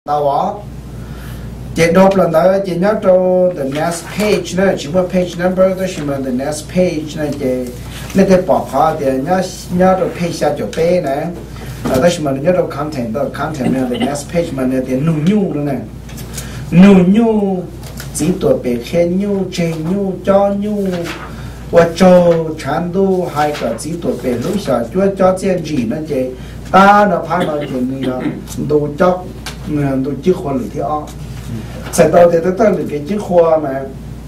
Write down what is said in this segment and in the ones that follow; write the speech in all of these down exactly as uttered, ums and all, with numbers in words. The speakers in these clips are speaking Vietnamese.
tao bỏ chị đọc lần đó chị nhớ cho the next page nữa chỉ có page number đó chỉ mà the next page này chị nên để bỏ khó thì nhớ nhớ cho page sao cho bé này ở đó chỉ mà nhớ cho content đó content này the next page mà này thì nụ nhu nữa này nụ nhu chỉ tuổi bé khen nhu chơi nhu cho nhu và cho chán đu hai cái chỉ tuổi bé lúc sau cho cho chuyện gì nữa chị ta đã phá nói chuyện này đồ chóc đồ chiếc khoa lưỡi thì o sẽ đầu thì tôi thấy được cái chiếc khoa mà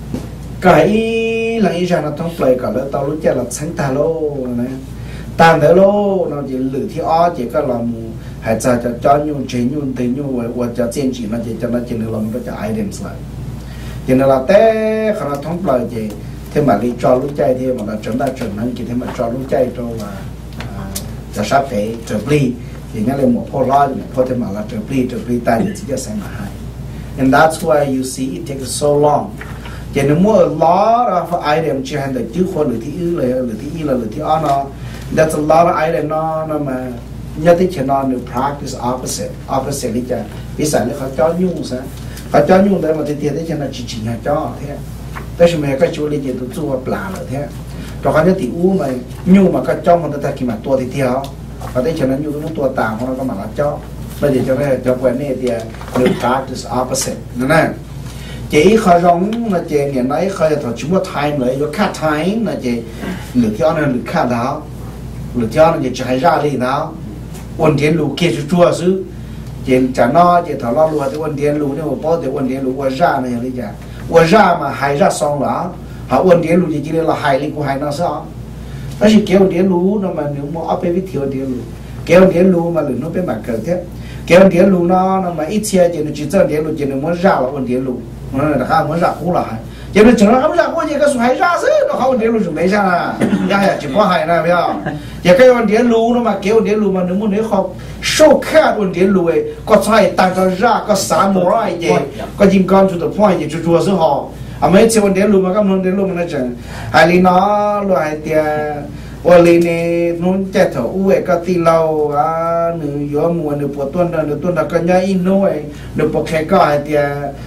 cái là ý rằng là thông play cả là tao lúc chơi là sáng ta lô này tàn thế lô nó chỉ lưỡi thì o chỉ có làm hay cho cho cho nhung chế nhung tới nhung và và cho tiền chỉ nó chỉ cho nó chỉ được làm cho items lại cho nên là té khi nó thông play thì thế mà đi cho lúc chơi thì mà là chúng ta chuẩn năng thì thế mà cho lúc chơi cho làจะชอบไปเจอปลีอย่างนั้นเลยหมดพ่อร้อยหมดพ่อที่มาแล้วเจอปลีเจอปลีตายอย่างที่จะใส่มาให้ and that's why you see it takes so long อย่างนั้นเมื่อ lot of item ที่ให้เด็กจิ้วคนหรือที่อื้อเลยหรือที่อื้อเลยหรือที่อ้อนเนาะ that's a lot of item เนาะนั่นมาเนี่ยที่เขียนนอนหรือ practice opposite opposite ที่จะวิสัยเลยเขาจ้อยุ่งซะเขาจ้อยุ่งแต่มาที่เทียนที่จะน่าจริงๆฮะจ้อเท่แต่ฉันไม่ก็ช่วยเลยจะตัวจู่ว่าปลาเลยเท่เราเขาจะติอู้มายูมาก็จ้องมันแต่กี่มาตัวที่เที่ยวเขาได้ฉะนั้นยูต้องตัวต่างของเราก็มาละจ้องไม่ได้จะได้จะเว้นเนี่ยเดียหรือ practice opposite นั่นแหละเจ้าเขาร้องนะเจ้าเนี่ยไหนเขาจะถอดชิ้นว่า time เลยอยู่ค่า time นะเจ้าหรือที่อันนั้นหรือค่าดาวหรือที่อันนั้นจะให้ราเลยดาววันเทียนรู้เกี่ยวกับตัวซื้อเจ้าจะน้อเจ้าถอดล้อรู้ที่วันเทียนรู้เนี่ยว่าพอแต่วันเทียนรู้ว่าราเนี่ยอะไรจ้ะว่ารามาให้ราสองหรอhọ ôn điển lù chỉ là hài linh của hài nó sao, đó chỉ kéo điển lù nó mà nếu mà áp về viết thiếu điển lù, kéo điển lù mà lù nó bên mặt cờ thế, kéo điển lù nó nó mà ít xe chỉ nó chỉ cho điển lù chỉ nó muốn ra là ôn điển lù, nó là khác muốn ra cũ là hài, chỉ nó chỉ nó không ra cũ chỉ cái số hài ra chứ, nó không điển lù dùng mấy ra là, ya chỉ có hài này phải không, chỉ cái ôn điển lù nó mà kéo điển lù mà nếu muốn nếu không sâu khát ôn điển lù ấy, có sai tăng có ra có sáng mùa ai vậy, có nhìn con chủ tập point gì chủ chùa sư họ à mấy chiều đến luôn mà các món đến luôn mà nó chẳng hai lý nó loại tiền và lý này nó chạy thở uể cái tì lâu à nửa gió mùa nửa bộ tuần đó nửa tuần đó cái nhá in nuôi nửa bộ khai cái tiền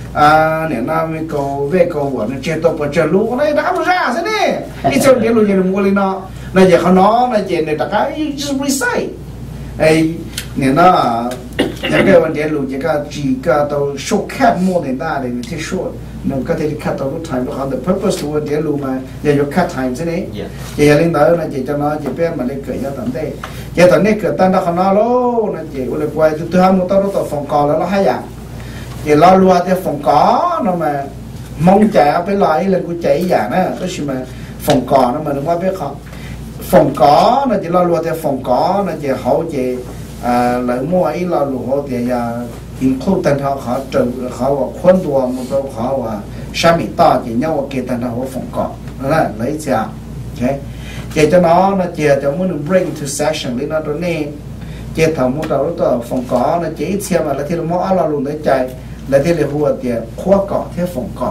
à nè na mấy cầu về cầu vợ nó chạy tàu bộ chạy lú cái này đã không ra thế này đi chiều đến luôn giờ mua lý nó này giờเขาnó này giờ này tất cả just recycle ấy nè nó những cái vấn đề luôn chỉ có chỉ có tàu số khác mua đến ta để thế số nó có thể cắt tàu lúc time lúc họ the purpose của vấn đề luôn mà giờ có cắt time thế này giờ lên đó là chỉ cho nó chỉ biết mà lấy cởi cho tận đây giờ tận đây cởi tan đó không nó lố là chỉ có được quay từ từ hai một tàu tàu phòng cò là nó hay à giờ lo lua thì phòng có nó mà mong chạy với lại là của chạy giả nữa đó là mà phòng cò nó mà nó quá biết không phòng có nó chỉ lo lua thì phòng có nó chỉ hậu chỉ à lại mua ấy là lúa thì à include tên họ họ trừ họ khuôn đùa một số họ và sa mỹ to chỉ nhau kia tên họ phòng cọ đó là lấy chả ok để cho nó nó chỉ cho muốn bring to session lấy nó đó nè chỉ thầu một đầu đó phòng cọ nó chỉ xem mà là thì nó mua là luôn đấy chạy là thì là hùa thì khóa cọ thế phòng cọ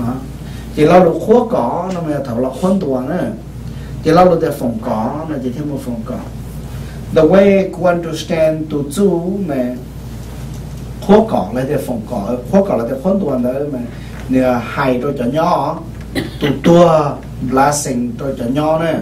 chỉ lo lúa khóa cọ nó mà thầu là khuôn đùa nữa chỉ lo lúa thì phòng cọ nó chỉ thêm một phòng cọ the way to understand to do mà khóa cỏ là để phòng cỏ khóa cỏ là để khuôn tuần đó mà nè hài tôi cho nhỏ tụ tua blessing tôi cho nhỏ nè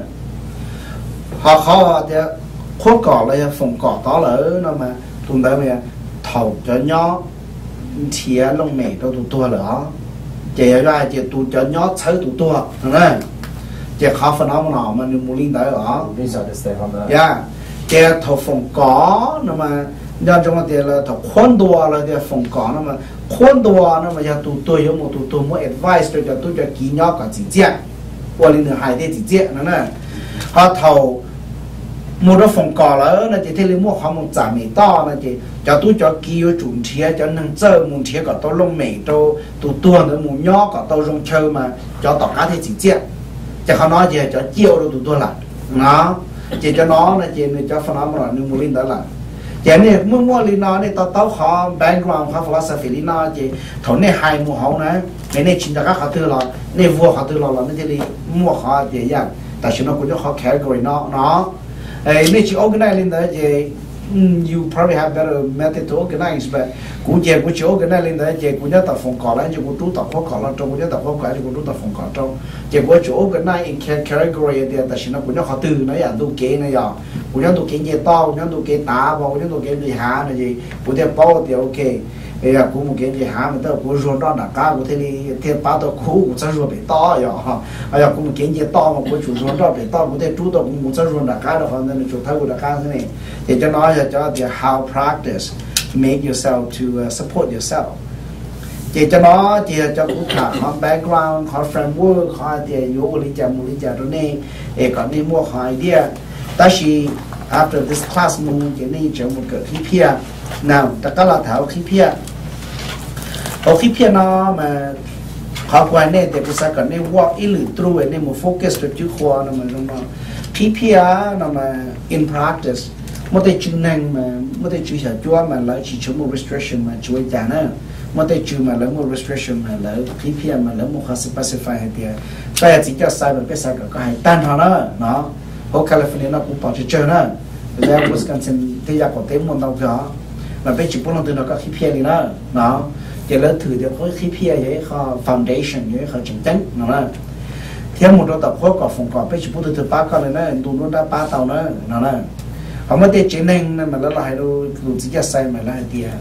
họ khó thì khóa cỏ là phòng cỏ đó lỡ nó mà tuần đó mà thầu cho nhỏ thìa lông mè tôi tụ tua lỡ chỉ ra chỉ tụ cho nhỏ chơi tụ tua nè chỉ khó phần nào mà mà nếu muốn linh tới ở yeah chỉ thầu phòng cỏ nó mà do trong cái là thầu khuôn đùa là để phòng cỏ nó mà khuôn đùa nó mà giờ tụi tôi có một tụi tôi muốn advice cho tôi cho kỹ nhau cả chỉ chuyện, qua lên được hai thế chỉ chuyện nữa nè, họ thầu một cái phòng cỏ là nó chỉ thấy mua họ một giảm mì to nó chỉ cho tôi cho kỹ cho chuẩn thiết cho nâng chơi một thiết cả tôi lông mì tôi tụi tôi nữa một nhau cả tôi dùng chơi mà cho tất cả thế chỉ chuyện, cho họ nói gì cho chiêu rồi tụi tôi làm, nó chỉ cho nó là chỉ để cho phần nó mà nó mua lên đó là chỉ này mua mua lên nó này tao tao họ background họ philosophy lên nó chỉ thầu này hai mua hậu này cái này chính là các họ tư là này vua họ tư là là nó chỉ mua họ chỉ vậy, tại vì nó cũng cho họ category nó nó ấy này chỉ organize lên đó chỉ you probably have better method to organize but cũng chỉ cũng chỉ organize lên đấy chỉ cũng nhớ tập phòng cỏ lại chỉ cũng chú tập phòng cỏ là trong cũng nhớ tập phòng cỏ chỉ cũng chú tập phòng cỏ trong chỉ cũng chỉ organize in category thì tại sao nó cũng nhớ họ từ nó là đồ kế này giờ cũng nhớ đồ kế gì to cũng nhớ đồ kế tá và cũng nhớ đồ kế gì há này gì cũng nhớ bao thì ok bây giờ cũng một cái gì há mình tao cũng rồi đó là cá cũng thế đi thế bao tao cũ cũng sẽ rồi bị to giờ ha bây giờ cũng một cái gì to mà cũng chủ rồi đó bị to cũng thế chú tao cũng sẽ rồi là cá đó nên chủ thay của là cá thế này thì cho nói là cho thì how practice to make yourself to uh, support yourself thì cho nó thì cho cũng cả có background có framework có thì yếu lý giải một lý giải đó này để có nên mua hỏi idea ta chỉ after this class mình chỉ nên chọn một cái khí pia nào tất cả là thảo khí pia ở khí pia nó mà họ quan này thì cũng sẽ cần nên walk in through nên một focus được chữ khoa nó mà nó khí pia nó mà in practice một cái chữ năng mà một cái chữ sở chúa mà lấy chỉ cho một restriction mà chúa trả nữa một cái chữ mà lấy một restriction mà lấy khí pia mà lấy một cái specify thì bây giờ chỉ cho sai mà biết sai có hay tan họ đó nó ở California nó cũng bảo chỉ chơi nữa rồi Wisconsin thì giờ có thêm một đầu gió mà bây giờ bốn lần từ nó có khí pia đi nữa nó giờ lớn thử được với khí pia vậy họ foundation vậy họ chỉnh chắn nó theo một đôi tập khóa có phòng cỏ bây giờ bốn từ ba con này nó tụi nó đã ba tàu nữa nó này họ mới để chế nên mà nó lại đâu tụi chỉ cho sai mà lại thì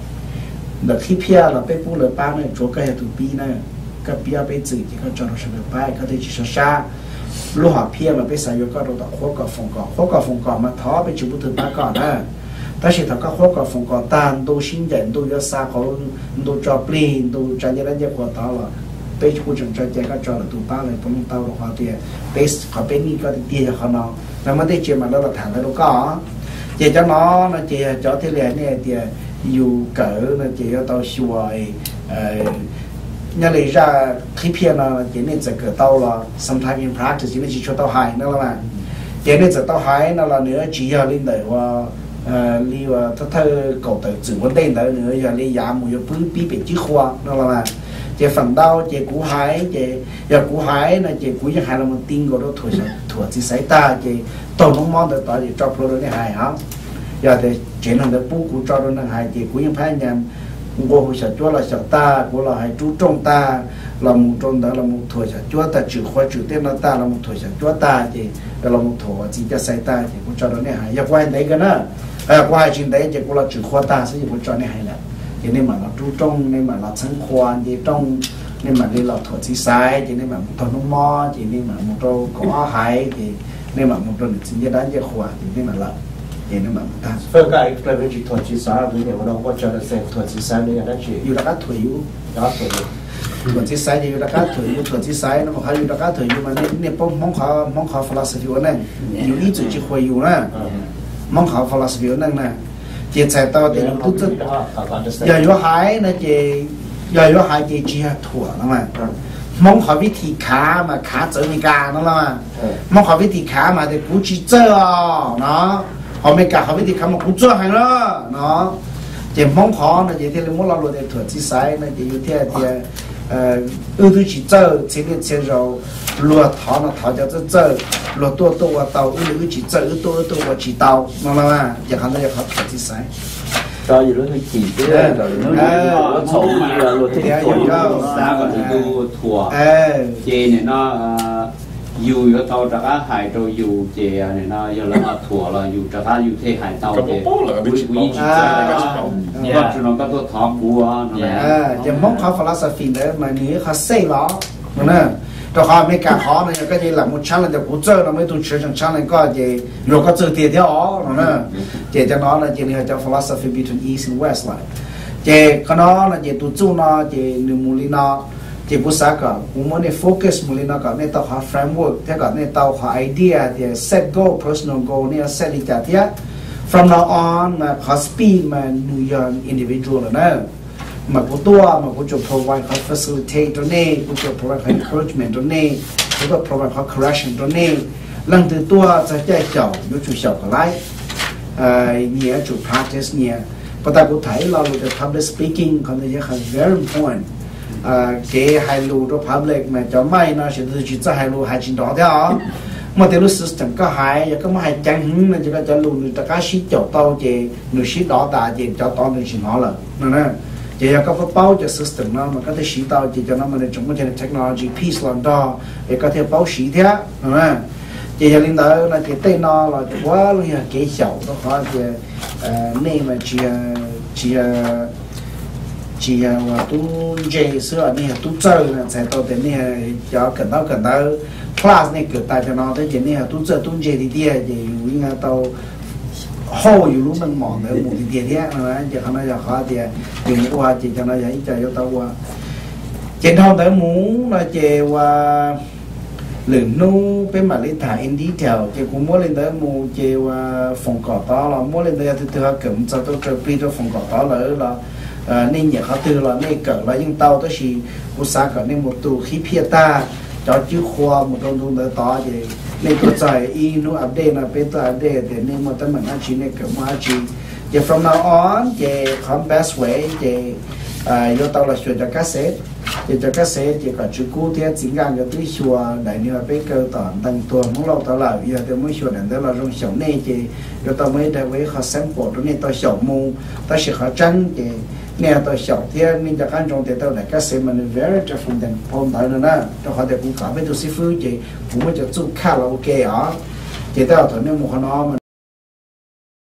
là khí pia là bây bốn là ba này chỗ cái tụi pi này cái pia bây giờ chỉ có cho nó sẽ được ba có thể chỉ xa lúc họ pia mà bây giờ có đôi tập khóa có phòng cỏ khóa có phòng cỏ mà thó bây giờ bốn từ ba con nữa但是他讲好个风格，但都新人都要三好，都找 plan， 都专业人家过到了，被护证专家个找了都办了，不能到的话的，被和被你个的爹好孬，那么得接嘛那个谈的都讲，接着孬那接找的来呢的有狗那接要到学呃。nhà lấy ra khí pia là chỉ nên sẽ cỡ tàu là sometimes in practice chỉ nên chỉ cho tàu hai nữa là mà chỉ nên sẽ tàu hai nó là nữa chỉ là lên đấy và li và thơ thơ cầu tự chủ vấn đề nữa nữa giờ li giảm một cái bí bị chữ khoa nó là mà chỉ phần đau chỉ cú hái chỉ giờ cú hái là chỉ cú giờ hai là một tin của nó thổi thổi chỉ xảy ta chỉ tổng nông món được tại chỉ cho pro nó hài hả giờ thì chỉ là được bố cú cho nó hài chỉ cú những phải nhầm ngô hồi sợ chúa là sợ ta của là hãy chú trọng ta là một trong đó là một thổi sợ chúa ta chịu khoa chịu tên nó ta là một thổi sợ chúa ta thì là một thổi chỉ cho sai ta thì cũng cho nó này hại giờ qua đấy cái nữa qua chuyện đấy thì cũng là chịu khoa ta sẽ cũng cho này hại là thì nên mà nó chú trọng nên mà nó sáng khoan thì trong nên mà đi là thổi chỉ sai thì nên mà một thổi nó mò thì nên mà một trâu có hại thì nên mà một trâu được chính đáng cho khoa thì nên mà là vậy nên mà ta phải cái cái về chỉ thuật chỉ sai thì nếu nó có cho nó sẽ thuật chỉ sai này là chỉ yêu là các thuế yêu đó thôi thuật chỉ sai thì yêu là các thuế yêu thuật chỉ sai nó không yêu là các thuế yêu mà nên nên bông mong khó mong khó philosophy này yêu ý chỉ chỉ khoe yêu nè mong khó philosophy này nè chỉ chạy tao thì tôi tôi giờ yêu hai nó chỉ giờ yêu hai chỉ chỉ là thua nó mà mong khó vị thị khá mà khá trở mình cả nó mà mong khó vị thị khá mà thì cũng chỉ chơi nó họ mới cả họ biết thì không một cũng chưa hay đó nó chỉ mong khó là chỉ thế là muốn làm được thuật chỉ sai là chỉ như thế thì ưu tú chỉ chơi chỉ nên chơi rồi luật thọ nó thọ cho chơi chơi luật tua tua tàu ưu tú chỉ chơi ưu tua tua chỉ tàu nó là giờ hắn nó giờ họ thuật chỉ sai cho gì nó chỉ cái rồi nó nó xấu gì là luật thế tuổi nó xa còn thì tu thua chê này nó dù có tàu trả cá hải rồi dù chè này nó giờ là thua là dù trả cá dù thế hải tàu thì quý quý chỉ ra và chúng nó có tôi thọ của nó là chỉ mong khó philosophy đấy mà nếu họ xây nó nè rồi họ mới cả khó này cái gì là một challenge của chơi nó mới tụi chơi chẳng challenge có gì rồi có chơi tiền theo nó nè chỉ cho nó là chỉ là cho philosophy between east and west lại chỉ có nó là chỉ tụi chú nó chỉ nửa mùi nó chỉ bút sáng cả cũng muốn để focus mùi nó cả nên tao học framework thế cả nên tao học idea thì set goal personal goal nên set lý giải thế from now on mà có speed mà new young individual nữa mà có tua mà có chụp provide có facilitate đó nè có chụp provide có encouragement đó nè có provide có correction đó nè lần từ tua sẽ chạy chậu nếu chủ chậu cả lại nhiều chủ practice nhiều và ta cũng thấy là the public speaking còn là rất very important cái hai lô đó public mà cho mai nó sẽ chỉ cho hai lô hai chín đó theo mà từ lúc system có hai có mà hai chẳng hứng nên chỉ có cho luôn người ta cá xí chậu tao chỉ người xí đỏ ta chỉ cho tao người chỉ nó là nè chỉ là có cái bao cho system nó mà có thể xí tao chỉ cho nó mà để chúng có thể technology piece làm đó để có thể bao xí thế nè chỉ là linh đạo là cái tên nó là quá luôn là cái chậu nó khó thì nên mà chỉ chỉ chỉ là tu dễ sửa này tu chơi là sẽ tao đến này cho cần tao cần tao class này cứ tại cho nó tới chuyện này tu chơi tu dễ thì đi thì những cái tao hôอยู่รู้มันหมอนเลยหมู่ที่เดียนะจะเขาน่าจะเขาเดียอยู่ว่าจะจะน่าจะอีใจจะตาว่าเจนทองแต่หมูน่าจะว่าหรือนู้เป็นมาลิถ่ายอินดีเทลจะกูมั่วเล่นแต่หมูจะว่าฝงกอต้อเรามั่วเล่นแต่ที่เธอเกิดจะต้องเจอปีตัวฝงกอต้อเลยเราnên nhàเขาtừ là nên cỡ là những tàu đó thì cũng xa cỡ nên một tù khí phía ta cho chữ khoa một trong thùng tới to thì nên có giải y nó update là bên tôi update thì nên một tấm mình anh chị nên cỡ mà chị thì from now on thì không best way thì vô tàu là chuyển cho cassette thì cho cassette thì có chữ cũ thì chính ngang cho túi chùa đại như là bên cơ toàn tăng tuần không lâu tàu là giờ thì mới chùa đến đó là trong sổ này thì vô tàu mới đại với họ sample đó nên tàu sổ mù tàu sẽ họ trắng thì nè tôi sầu thì mìnhจะการจงแต่ตัวไหนก็เสมัน very different than ผมตอนนั้นนะตัวเขาแต่ผมขอไปดูซีฟู้ดจีผมไม่จะสู้ข้าวเราโอเคอ๋อจีแต่เอาตัวนี้มุขน้อมัน